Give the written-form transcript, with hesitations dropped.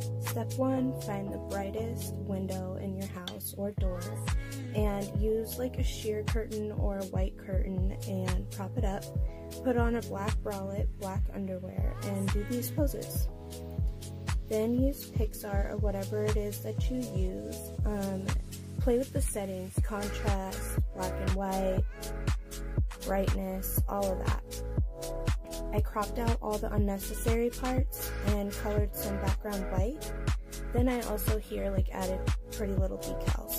Step 1, find the brightest window in your house or door and use like a sheer curtain or a white curtain and prop it up. Put on a black bralette, black underwear, and do these poses. Then use Pixar or whatever it is that you use. Play with the settings, contrast, black and white, brightness, all of that. I cropped out all the unnecessary parts and colored some background white. Then I also here like added pretty little decals.